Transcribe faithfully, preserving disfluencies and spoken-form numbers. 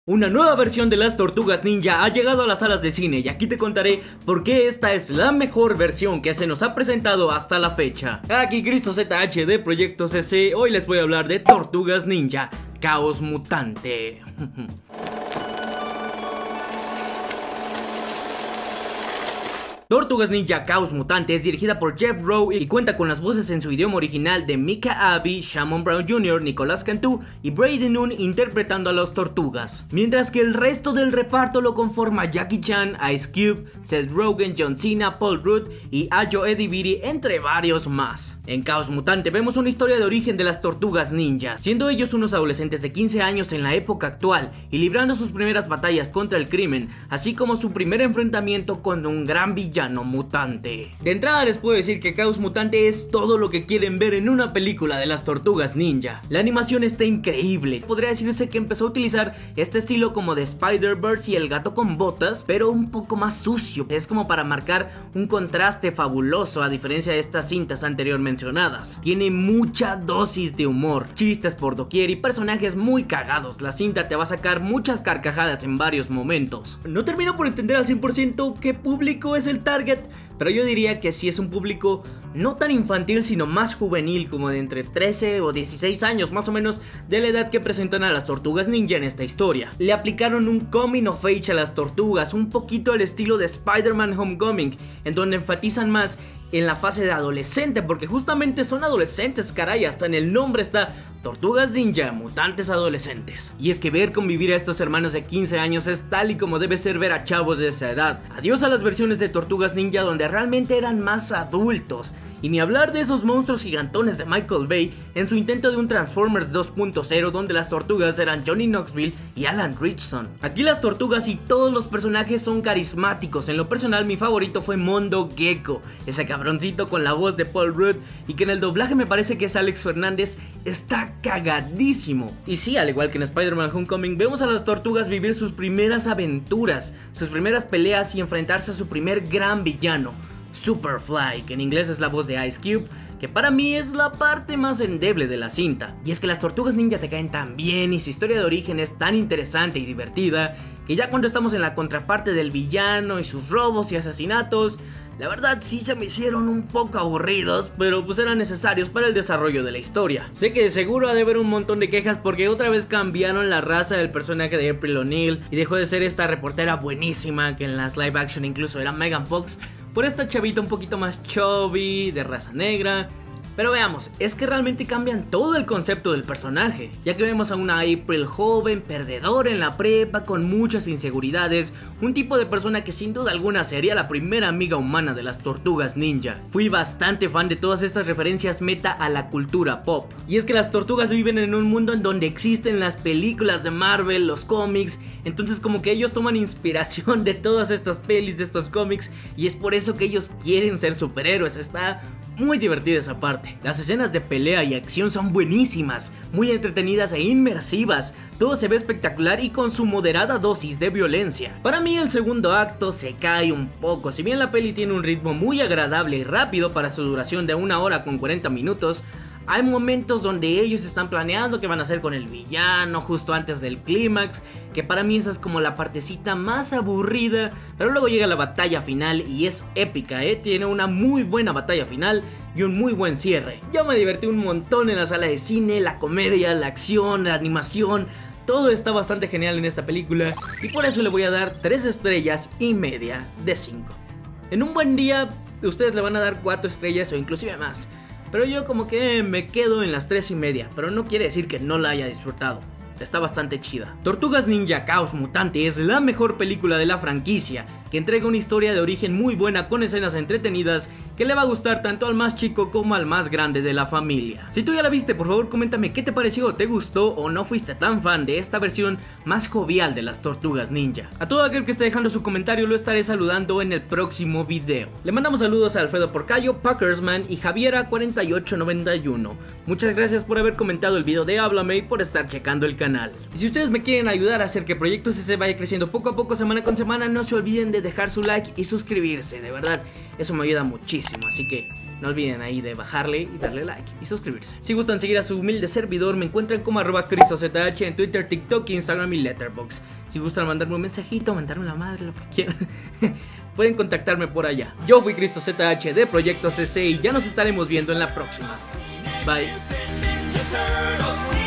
Una nueva versión de las Tortugas Ninja ha llegado a las salas de cine y aquí te contaré por qué esta es la mejor versión que se nos ha presentado hasta la fecha. Aquí Cristo Z H de Proyecto C C, hoy les voy a hablar de Tortugas Ninja Caos Mutante. Tortugas Ninja Caos Mutante es dirigida por Jeff Rowe y cuenta con las voces en su idioma original de Micah Abbey, Shamon Brown junior, Nicolas Cantu y Brady Noon interpretando a las tortugas, mientras que el resto del reparto lo conforma Jackie Chan, Ice Cube, Seth Rogen, John Cena, Paul Rudd y Ayo Edebiri, entre varios más. En Caos Mutante vemos una historia de origen de las Tortugas Ninja, siendo ellos unos adolescentes de quince años en la época actual y librando sus primeras batallas contra el crimen, así como su primer enfrentamiento con un gran villano mutante. De entrada les puedo decir que Caos Mutante es todo lo que quieren ver en una película de las Tortugas Ninja. La animación está increíble, podría decirse que empezó a utilizar este estilo como de Spider-Verse y el gato con botas, pero un poco más sucio. Es como para marcar un contraste fabuloso a diferencia de estas cintas anterior mencionadas. Tiene mucha dosis de humor, chistes por doquier y personajes muy cagados. La cinta te va a sacar muchas carcajadas en varios momentos. No termino por entender al cien por ciento qué público es el target, pero yo diría que sí es un público no tan infantil sino más juvenil, como de entre trece o dieciséis años, más o menos de la edad que presentan a las Tortugas Ninja en esta historia. Le aplicaron un coming of age a las tortugas, un poquito al estilo de Spider-Man Homecoming, en donde enfatizan más en la fase de adolescente, porque justamente son adolescentes, caray, hasta en el nombre está Tortugas Ninja, mutantes adolescentes. Y es que ver convivir a estos hermanos de quince años es tal y como debe ser ver a chavos de esa edad. Adiós a las versiones de Tortugas Ninja donde realmente eran más adultos. Y ni hablar de esos monstruos gigantones de Michael Bay en su intento de un Transformers dos punto cero donde las tortugas eran Johnny Knoxville y Alan Ritchson. Aquí las tortugas y todos los personajes son carismáticos. En lo personal mi favorito fue Mondo Gecko, ese cabroncito con la voz de Paul Rudd y que en el doblaje me parece que es Alex Fernández, está cagadísimo. Y sí, al igual que en Spider-Man Homecoming, vemos a las tortugas vivir sus primeras aventuras, sus primeras peleas y enfrentarse a su primer gran villano, Superfly, que en inglés es la voz de Ice Cube, que para mí es la parte más endeble de la cinta. Y es que las Tortugas Ninja te caen tan bien y su historia de origen es tan interesante y divertida, que ya cuando estamos en la contraparte del villano y sus robos y asesinatos, la verdad sí se me hicieron un poco aburridos, pero pues eran necesarios para el desarrollo de la historia. Sé que seguro ha de haber un montón de quejas porque otra vez cambiaron la raza del personaje de April O'Neil y dejó de ser esta reportera buenísima que en las live action incluso era Megan Fox, por esta chavita un poquito más chubby, de raza negra. Pero veamos, es que realmente cambian todo el concepto del personaje, ya que vemos a una April joven, perdedora en la prepa, con muchas inseguridades, un tipo de persona que sin duda alguna sería la primera amiga humana de las Tortugas Ninja. Fui bastante fan de todas estas referencias meta a la cultura pop, y es que las tortugas viven en un mundo en donde existen las películas de Marvel, los cómics, entonces como que ellos toman inspiración de todas estas pelis, de estos cómics, y es por eso que ellos quieren ser superhéroes. Está muy divertida esa parte. Las escenas de pelea y acción son buenísimas, muy entretenidas e inmersivas. Todo se ve espectacular y con su moderada dosis de violencia. Para mí el segundo acto se cae un poco. Si bien la peli tiene un ritmo muy agradable y rápido para su duración de una hora con cuarenta minutos, hay momentos donde ellos están planeando qué van a hacer con el villano justo antes del clímax, que para mí esa es como la partecita más aburrida, pero luego llega la batalla final y es épica, ¿eh? Tiene una muy buena batalla final y un muy buen cierre. Yo me divertí un montón en la sala de cine, la comedia, la acción, la animación, todo está bastante genial en esta película y por eso le voy a dar tres estrellas y media de cinco. En un buen día ustedes le van a dar cuatro estrellas o inclusive más, pero yo como que me quedo en las tres y media, pero no quiere decir que no la haya disfrutado. Está bastante chida. Tortugas Ninja Caos Mutante es la mejor película de la franquicia, que entrega una historia de origen muy buena con escenas entretenidas que le va a gustar tanto al más chico como al más grande de la familia. Si tú ya la viste, por favor coméntame qué te pareció, ¿te gustó o no fuiste tan fan de esta versión más jovial de las Tortugas Ninja? A todo aquel que esté dejando su comentario lo estaré saludando en el próximo video. Le mandamos saludos a Alfredo Porcayo, Packersman y Javiera cuarenta y ocho noventa y uno. Muchas gracias por haber comentado el video de Háblame y por estar checando el canal. Y si ustedes me quieren ayudar a hacer que Proyecto C C vaya creciendo poco a poco, semana con semana, no se olviden de dejar su like y suscribirse, de verdad, eso me ayuda muchísimo, así que no olviden ahí de bajarle y darle like y suscribirse. Si gustan seguir a su humilde servidor, me encuentran como arroba cristozh en Twitter, TikTok, Instagram y Letterboxd. Si gustan mandarme un mensajito, mandarme la madre, lo que quieran, pueden contactarme por allá. Yo fui cristozh de Proyecto C C y ya nos estaremos viendo en la próxima. Bye.